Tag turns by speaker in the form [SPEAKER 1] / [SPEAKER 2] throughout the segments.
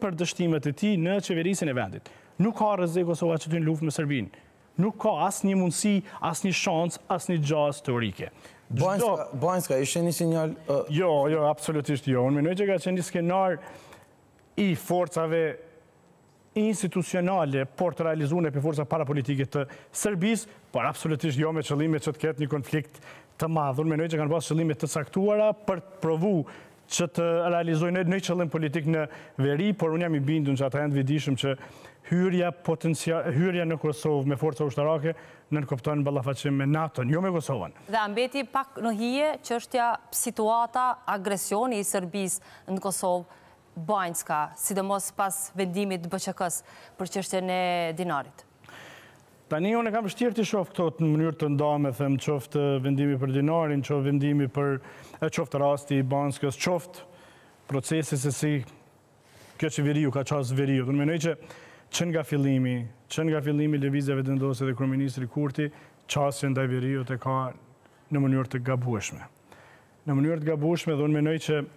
[SPEAKER 1] për dështimet e tij në qeverisin e vendit. Nuk ka rrezik Kosova që të në luftë me Serbinë. Nuk ka asnjë mundësi, asnjë shans, asnjë gjaz teorike.
[SPEAKER 2] Banjska, ishte një sinjal...
[SPEAKER 1] Jo, absolutisht jo. Unë mendoj që ka qenë një skenar i forcave institucionale, por të realizuar për forca parapolitike të Serbisë, por absolutisht jo me qëllime që të ketë një konflikt të madh. Unë mendoj që kanë pasur qëllime të caktuara për të provuar që të realizojnë në qëllim politik në veri, por unë jam i bindur që ata janë të vetëdijshëm që hyrja në Kosovë me forca ushtarake nënkupton ballafaqim me NATO, jo me Kosovën.
[SPEAKER 3] Dhe mbeti pak në hije çështja situata agresioni i Serbisë në Kosovë, Banjska, sidomos pas vendimit të BÇK-s për çështjen e dinarit.
[SPEAKER 1] Tani unë kam vështirë të shoh këto në mënyrë të ndame, them qoftë vendimi për dinarin, qoftë vendimi për qoftë rasti i Banjskës, qoftë procesi se si kjo qeveriu ka qasë veriut. Unë mendoj që nga fillimi lëvizjeve të vendosur dhe kryeministri Kurti, qasjen ndaj veriut e ka në mënyrë të gabueshme. Në mënyrë të gabueshme dhe unë mendoj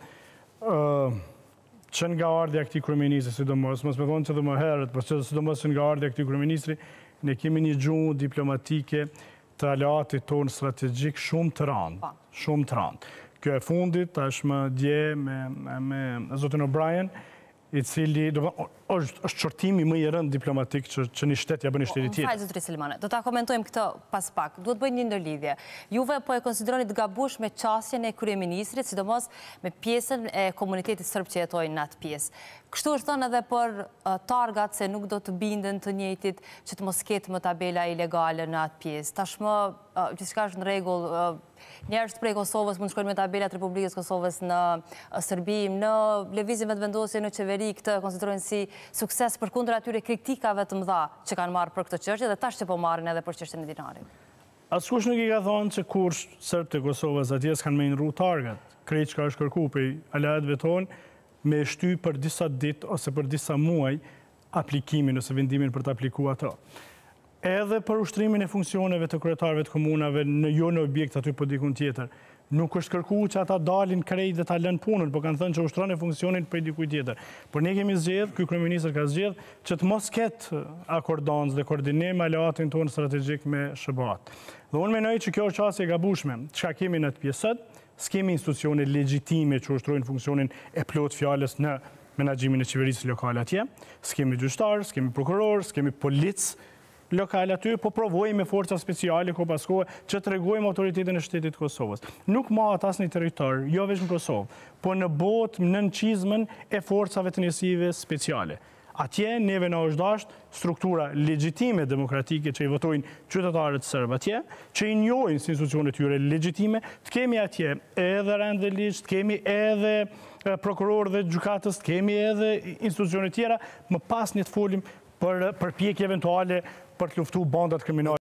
[SPEAKER 1] që nga ardhja këtij kryeministri, sidomos, mos më thonë që dhe më herët, por sidomos që nga ardhja këtij kryeministri, ne kemi një gjuhë diplomatike të aleatit tonë strategjik shumë të rëndë. Kjo e fundit, tashmë dje me zotin O'Brien, i cili është çortimi më i rënd diplomatik që një shtet ja bën një shteti tjetër.
[SPEAKER 3] Fal zotëri Selmane, do ta komentojmë këtë pas pak. Duhet bëjmë një ndërlidhje. Juve po e konsideroni të gabuar me çastjen e kryeministrit, sidomos me pjesën e komunitetit serb që jetojnë në atë pjesë. Kështu është thënë edhe për targat se nuk do të binden të njëjtit, që të mos ketë më tabela ilegale në atë pjesë. Tashmë gjithçka është në rregull. Njerëz prej Kosovës mund të shkojnë me tabelat Republikës Kosovës në Serbi, në lëvizjeve të vendosje në qeveri, këtë konsiderojnë si sukses përkundër atyre kritikave të mëdha që kanë marrë për këtë çështje dhe tash që po marrin edhe për çështjen e dinarit.
[SPEAKER 1] Askush nuk i ka thonë që kursh serb të Kosovës atje s'kanë me ndru target. Krejt çka është kërkuar prej aleatëve tonë me shty për disa ditë ose për disa muaj aplikimin ose vendimin për të aplikuar ato. Edhe për ushtrimin e funksioneve të kryetarëve të komunave jo në objekt aty po dikun tjetër. Nuk është kërkuar që ata dalin krejt dhe ta lënë punën, por kanë thënë që ushtron e funksionin prej dikujt tjetër. Por ne kemi zgjedh, ky kryeminist ka zgjedh që të mos ketë akordancë dhe koordinim me aleatin tonë strategjik me SHBA-t. Dhe unë mendoj që kjo është çështje e gabueshme. Çka kemi në të pjesët, s'kemi institucione legjitime që ushtrojnë funksionin e plot fjalës në menaxhimin e qeverisë lokale atje. S'kemi gjyqtar, s'kemi prokuror, s'kemi policë lokale aty, po provojmë me forca speciale ko pas kohë që të rregojmë autoritetin e shtetit të Kosovës. Nuk mahet asnjë territor, jo vetëm në Kosovë, po në botë në nënçizmën e forcave të njësive speciale. Atje neve na është dashur struktura legjitime demokratike që i votojnë qytetarët serb atje, që i njohin si institucione të tyre legjitime, të kemi atje edhe rend dhe ligj, të kemi edhe prokuror dhe gjykatës, të kemi edhe institucione tjera, më pas një të folim për përpjekje eventuale për të luftuar bandat kriminale.